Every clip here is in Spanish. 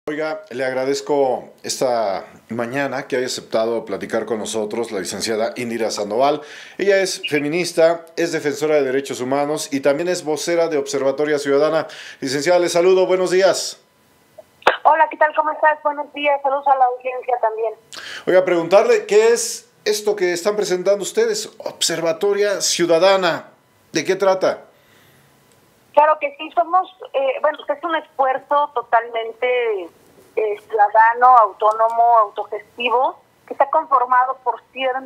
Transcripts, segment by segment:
Oiga, le agradezco esta mañana que haya aceptado platicar con nosotros la licenciada Indira Sandoval. Ella es feminista, es defensora de derechos humanos y también es vocera de Observatoria Ciudadana. Licenciada, le saludo, buenos días. Hola, ¿qué tal? ¿Cómo estás? Buenos días, saludos a la audiencia también. Oiga, preguntarle, ¿qué es esto que están presentando ustedes? Observatoria Ciudadana, ¿de qué trata? Claro que sí, somos, es un esfuerzo totalmente ciudadano, autónomo, autogestivo, que está conformado por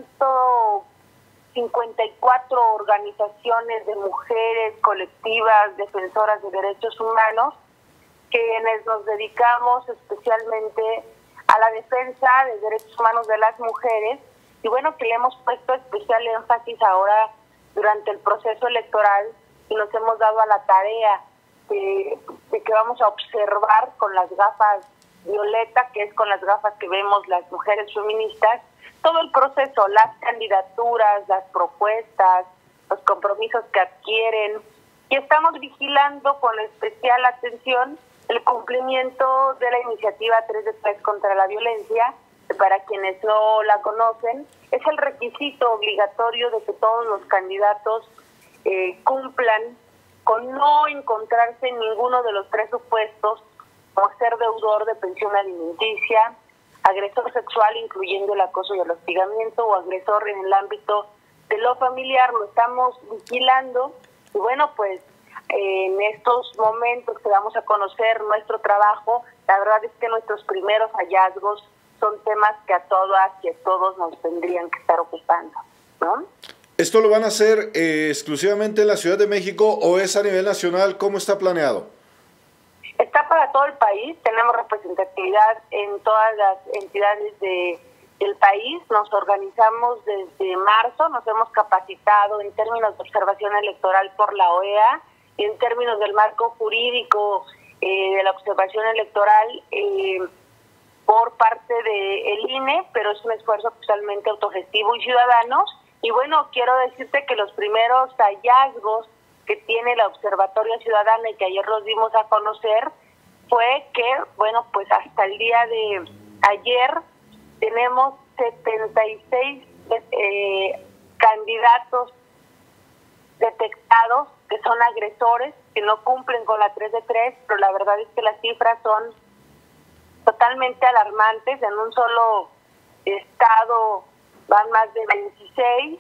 154 organizaciones de mujeres, colectivas, defensoras de derechos humanos, quienes nos dedicamos especialmente a la defensa de derechos humanos de las mujeres, y bueno, que le hemos puesto especial énfasis ahora durante el proceso electoral, y nos hemos dado a la tarea de que vamos a observar con las gafas violeta, que es con las gafas que vemos las mujeres feministas, todo el proceso, las candidaturas, las propuestas, los compromisos que adquieren, y estamos vigilando con especial atención el cumplimiento de la iniciativa 3 de 3 contra la violencia, que para quienes no la conocen, es el requisito obligatorio de que todos los candidatos cumplan con no encontrarse en ninguno de los tres supuestos, como ser deudor de pensión alimenticia, agresor sexual incluyendo el acoso y el hostigamiento, o agresor en el ámbito de lo familiar. Lo estamos vigilando y bueno, pues en estos momentos que vamos a conocer nuestro trabajo, la verdad es que nuestros primeros hallazgos son temas que a todas y a todos nos tendrían que estar ocupando, ¿no? ¿Esto lo van a hacer exclusivamente en la Ciudad de México o es a nivel nacional? ¿Cómo está planeado? Está para todo el país, tenemos representatividad en todas las entidades del país, nos organizamos desde marzo, nos hemos capacitado en términos de observación electoral por la OEA y en términos del marco jurídico de la observación electoral por parte del INE, pero es un esfuerzo totalmente autogestivo y ciudadano. Y bueno, quiero decirte que los primeros hallazgos que tiene la Observatoria Ciudadana y que ayer los dimos a conocer fue que, bueno, pues hasta el día de ayer tenemos 76 candidatos detectados que son agresores, que no cumplen con la 3 de 3, pero la verdad es que las cifras son totalmente alarmantes. En un solo estado van más de 26,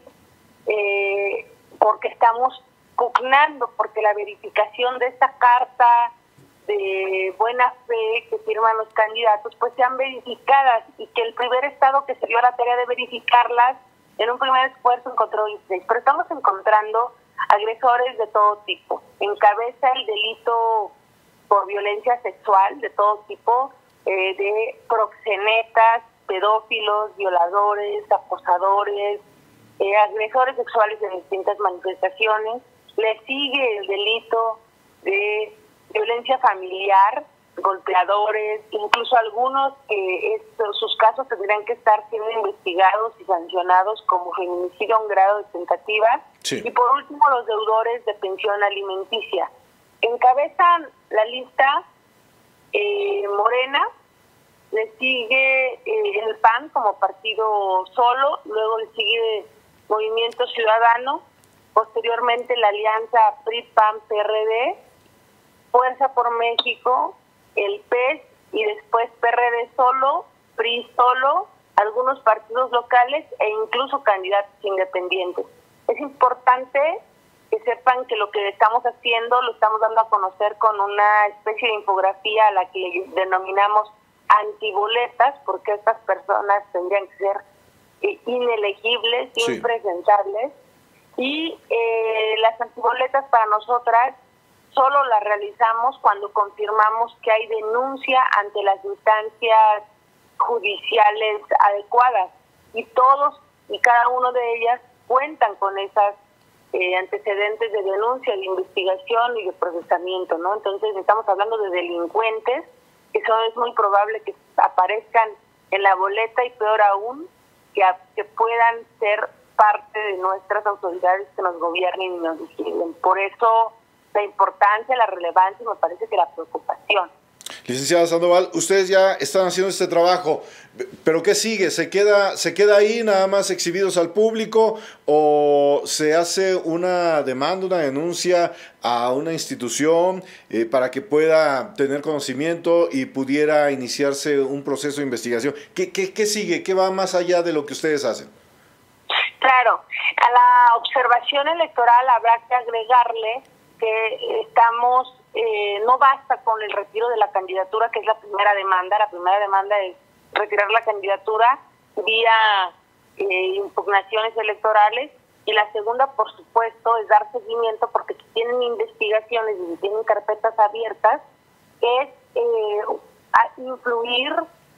porque estamos pugnando porque la verificación de esta carta de buena fe que firman los candidatos pues sean verificadas, y que el primer estado que se dio a la tarea de verificarlas en un primer esfuerzo encontró 16, pero estamos encontrando agresores de todo tipo. Encabeza el delito por violencia sexual de todo tipo, de proxenetas, pedófilos, violadores, acosadores, agresores sexuales de distintas manifestaciones. Le sigue el delito de violencia familiar, golpeadores, incluso algunos que sus casos tendrían que estar siendo investigados y sancionados como feminicidio a un grado de tentativa. Sí. Y por último, los deudores de pensión alimenticia. Encabezan la lista Morena, le sigue el PAN como partido solo, luego le sigue Movimiento Ciudadano, posteriormente la alianza PRI-PAN-PRD, Fuerza por México, el PES y después PRD solo, PRI solo, algunos partidos locales e incluso candidatos independientes. Es importante que sepan que lo que estamos haciendo lo estamos dando a conocer con una especie de infografía a la que denominamos antiboletas, porque estas personas tendrían que ser inelegibles, sí, impresentables, y las antiboletas para nosotras solo las realizamos cuando confirmamos que hay denuncia ante las instancias judiciales adecuadas, y todos y cada uno de ellas cuentan con esas antecedentes de denuncia, de investigación y de procesamiento, ¿no? Entonces estamos hablando de delincuentes, que eso es muy probable que aparezcan en la boleta, y peor aún, que puedan ser parte de nuestras autoridades que nos gobiernen y nos vigilen. Por eso la importancia, la relevancia y me parece que la preocupación. Licenciada Sandoval, ustedes ya están haciendo este trabajo, pero ¿qué sigue? ¿Se queda ahí nada más exhibidos al público o se hace una demanda, una denuncia a una institución para que pueda tener conocimiento y pudiera iniciarse un proceso de investigación? ¿Qué sigue? ¿Qué va más allá de lo que ustedes hacen? Claro, a la observación electoral habrá que agregarle que estamos, no basta con el retiro de la candidatura, que es la primera demanda. La primera demanda es retirar la candidatura vía impugnaciones electorales, y la segunda, por supuesto, es dar seguimiento, porque si tienen investigaciones y si tienen carpetas abiertas, es influir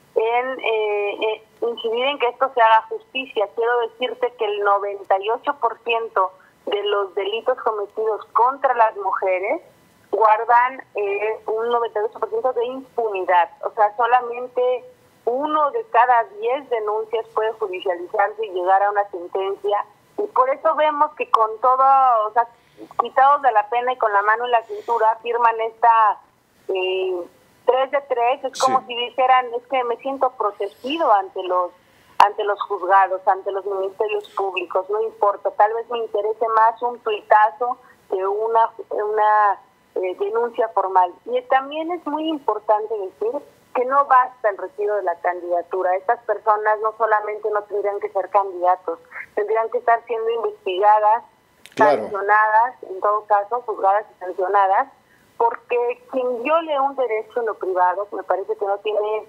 incidir en que esto se haga justicia. Quiero decirte que el 98% de los delitos cometidos contra las mujeres guardan un 98% de impunidad. O sea, solamente 1 de cada 10 denuncias puede judicializarse y llegar a una sentencia. Y por eso vemos que con todo, o sea, quitados de la pena y con la mano en la cintura, firman esta 3 de 3, es como si dijeran, es que me siento protegido ante los juzgados, ante los ministerios públicos, no importa, tal vez me interese más un tuitazo que una denuncia formal. Y también es muy importante decir que no basta el retiro de la candidatura. Estas personas no solamente no tendrían que ser candidatos, tendrían que estar siendo investigadas, sancionadas, en todo caso, juzgadas y sancionadas, porque quien viole un derecho en lo privado, me parece que no tiene,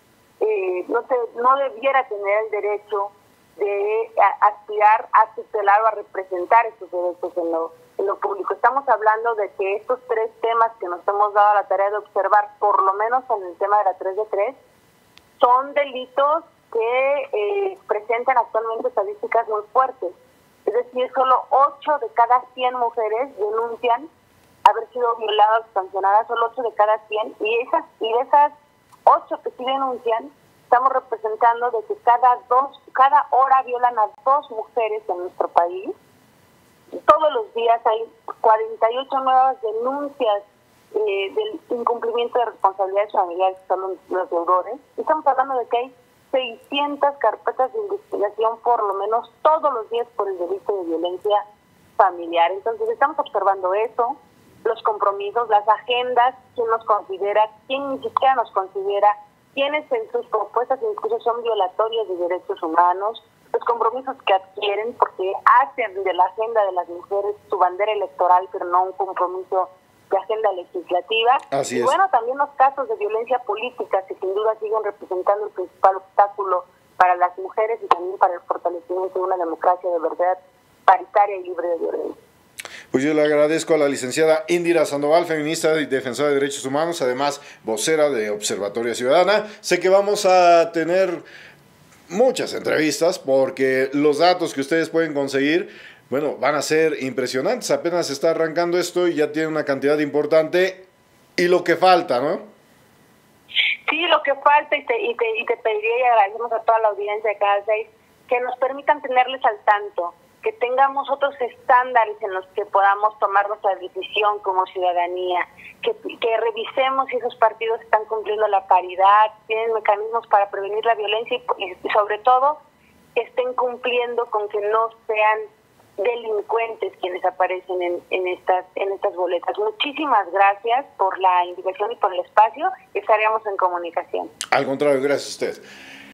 no debiera tener el derecho de aspirar a tutelar o a representar esos derechos en lo público. Estamos hablando de que estos 3 temas que nos hemos dado la tarea de observar, por lo menos en el tema de la 3 de 3, son delitos que presentan actualmente estadísticas muy fuertes. Es decir, solo 8 de cada 100 mujeres denuncian haber sido violadas o sancionadas, solo 8 de cada 100, y de esas 8 que sí denuncian, estamos representando de que cada hora violan a 2 mujeres en nuestro país. Todos los días hay 48 nuevas denuncias del incumplimiento de responsabilidades familiares, que son los deudores. Estamos hablando de que hay 600 carpetas de investigación por lo menos todos los días por el delito de violencia familiar. Entonces estamos observando eso, los compromisos, las agendas, quién nos considera, quién ni siquiera nos considera, quiénes en sus propuestas incluso son violatorias de derechos humanos, los compromisos que adquieren porque hacen de la agenda de las mujeres su bandera electoral, pero no un compromiso de agenda legislativa. Así y es. Bueno, también los casos de violencia política que sin duda siguen representando el principal obstáculo para las mujeres y también para el fortalecimiento de una democracia de verdad paritaria y libre de violencia. Pues yo le agradezco a la licenciada Indira Sandoval, feminista y defensora de derechos humanos, además vocera de Observatorio Ciudadana. Sé que vamos a tener muchas entrevistas porque los datos que ustedes pueden conseguir, bueno, van a ser impresionantes. Apenas está arrancando esto y ya tiene una cantidad importante y lo que falta, ¿no? Sí, lo que falta, y te pediría, y agradecemos a toda la audiencia de Canal 6, que nos permitan tenerles al tanto, que tengamos otros estándares en los que podamos tomar nuestra decisión como ciudadanía, que revisemos si esos partidos están cumpliendo la paridad, tienen mecanismos para prevenir la violencia y sobre todo que estén cumpliendo con que no sean delincuentes quienes aparecen en estas boletas. Muchísimas gracias por la invitación y por el espacio. Estaríamos en comunicación. Al contrario, gracias a usted.